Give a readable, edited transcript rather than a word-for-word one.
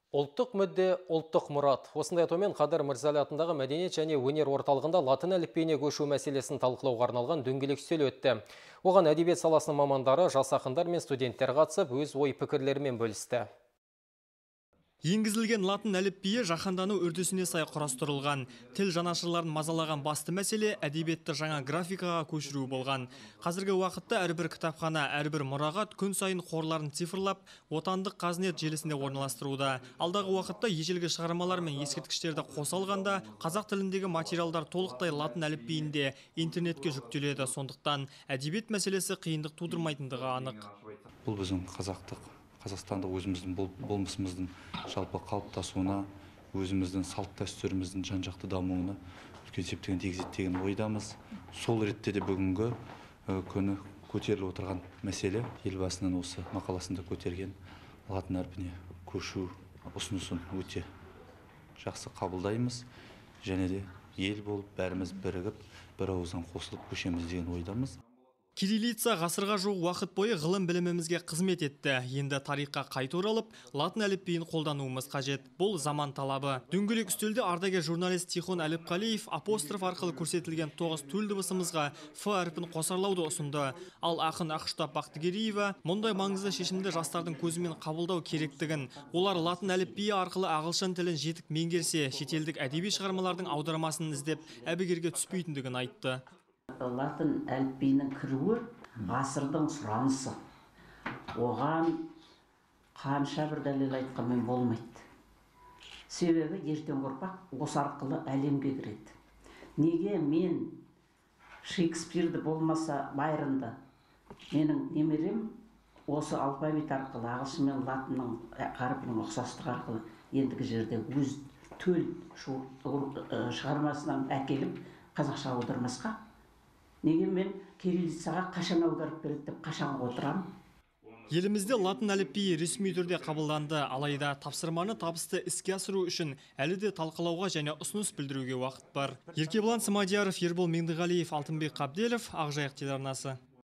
Ұлттық мүдде, ұлттық мұрат. Осындай атаумен Қадыр Мырзалы атындағы мәдениет және өнер орталығында латын әліпбиіне көшу мәселесін талқылауға арналған дөңгелек үстел өтті. Оған әдебиет саласының мамандары, жас ақындар мен студенттер қатысып, өз ой пікірлерімен бөлісті. Енгізілген латын әліпбиі жаһандану үрдісіне сай құрастырылған. Тіл жанашырларын мазалаған басты мәселе әдебиетті жаңа графикаға көшіру болған. Қазіргі уақытта әрбір кітапхана, әрбір мұрағат күн сайын қорларын цифрлап, отандық қазнет желісінде орналастыруда. Алдағы уақытта ежелгі шығармалар мен ескерткіштерді қоса алғанда, қазақ тіліндегі материалдар толықтай латын әліпбиінде интернетке жүктеледі. Сондықтан әдебиет мәселесі қиындық тудырмайтындығы анық. Бұл біздің Қазақстандық өзіміздің болмысымыздың жалпы қалыптасуына, өзіміздің салт дәстүріміздің жан-жақты дамуына үлкен септігін тигізеді деген ойдамыз. Сол ретте де бүгінгі күні көтеріліп отырған мәселе елбасының осы мақаласында көтерген латын әрпіне көшу ұсынысын өте жақсы қабылдаймыз. Және де ел болып бәріміз бірігіп, бір ауыздан қосылып көшеміз деген ойдамыз. Кириллица ғасырға жуық уақыт бойы ғылым білімімізге қызмет етті. Енді тарихқа қайта оралып, латын әліпбиін қолдануымыз қажет. Бұл заман талабы. Дөңгелек үстелде ардагер журналист Тихон Әліпқалиев апостроф арқылы көрсетілген 9 төл дыбысымызға Ф әрпін қосарлауды ұсынды. Ал ақын Ақұштап Бақтыгереева мұндай маңызды шешімді жастардың көзімен қабылдау керектігін, олар латын әліпбиі арқылы ағылшын тілін жетік меңгерсе, шетелдік әдеби шығармалардың аудармасын іздеп әбігерге түспейтіндігін айтты. Латын әліпбиінің кіруі ғасырдың сұранысы. Оған қанша бір дәлел айтқанмен болмайды. Себебі ертең ұрпақ осы арқылы әлемге кіреді. Неге мен Шекспирді болмаса Байронды, менің немерем осы алфавит арқылы ағылшын мен латынның қарпінің ұқсастығы арқылы ендігі жерде өз төл шығармасынан әкеліп қазақша аудармасқа? Неге мен кириллицаға қашан аударып береді деп қашан отырам? Елімізде латын әліпбиі ресми түрде қабылданды, алайда тапсырманы табысты іске асыру үшін әлі де талқылауға және ұсыныс білдіруге уақыт бар. Еркебұлан Смадияров, Ербол Меңдіғалиев, Алтынбек Қабделов, Ақжайық телеарнасы.